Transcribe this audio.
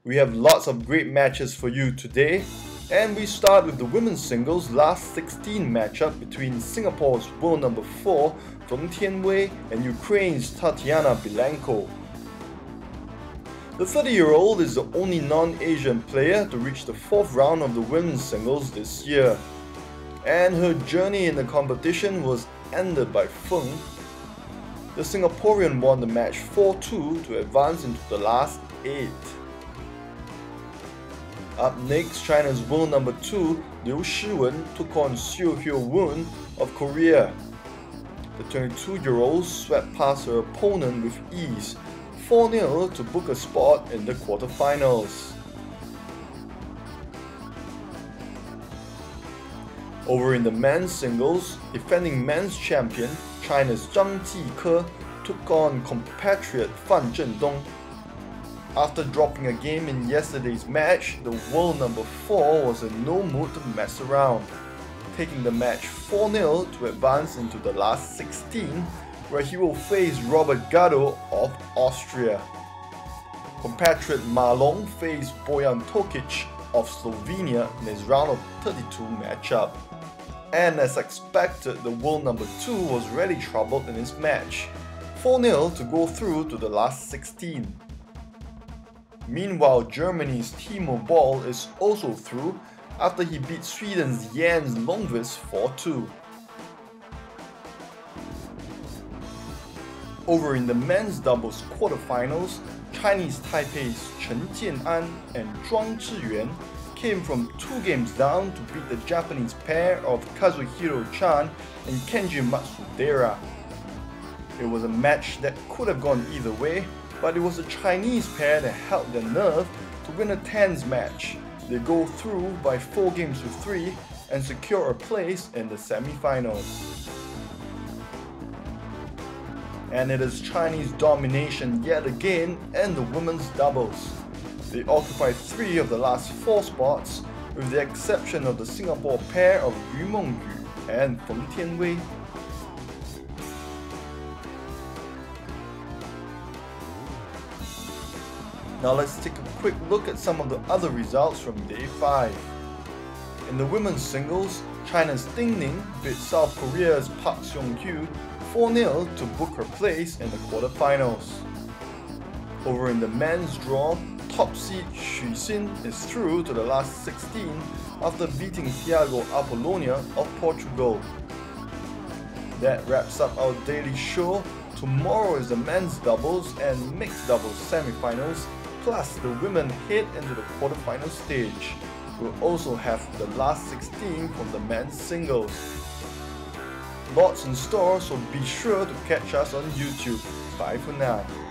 We have lots of great matches for you today, and we start with the women's singles last 16 matchup between Singapore's world number 4 Feng Tianwei and Ukraine's Tatiana Bilenko. The 30-year-old is the only non-Asian player to reach the 4th round of the women's singles this year, and her journey in the competition was ended by Feng. The Singaporean won the match 4-2 to advance into the last 8. Up next, China's world number 2 Liu Shiwen took on Seo Hyo-woon of Korea. The 22-year-old swept past her opponent with ease, 4-0 to book a spot in the quarterfinals. Over in the men's singles, defending men's champion China's Zhang Jike took on compatriot Fan Zhendong. After dropping a game in yesterday's match, the world number 4 was in no mood to mess around, taking the match 4-0 to advance into the last 16, where he will face Robert Gado of Austria. Compatriot Ma Long faced Bojan Tokic of Slovenia in his round of 32 matchup. And as expected, the world number 2 was really troubled in his match, 4-0 to go through to the last 16. Meanwhile, Germany's Timo Boll is also through after he beat Sweden's Jens Lundqvist 4-2. Over in the men's doubles quarterfinals, Chinese Taipei's Chen Jian'an and Zhuang Zhiyuan came from 2 games down to beat the Japanese pair of Kazuhiro Chan and Kenji Matsudera. It was a match that could have gone either way, but it was the Chinese pair that held their nerve to win a tense match. They go through by 4 games to 3 and secure a place in the semi-finals. And it is Chinese domination yet again in the women's doubles. They occupy 3 of the last 4 spots, with the exception of the Singapore pair of Yu Mengyu and Feng Tianwei. Now let's take a quick look at some of the other results from Day 5. In the women's singles, China's Ding Ning beat South Korea's Park Seong-kyu 4-0 to book her place in the quarterfinals. Over in the men's draw, top seed Xu Xin is through to the last 16 after beating Thiago Apollonia of Portugal. That wraps up our daily show. Tomorrow is the men's doubles and mixed doubles semi-finals, plus the women head into the quarterfinal stage. We'll also have the last 16 from the men's singles. Lots in store, so be sure to catch us on YouTube. Bye for now.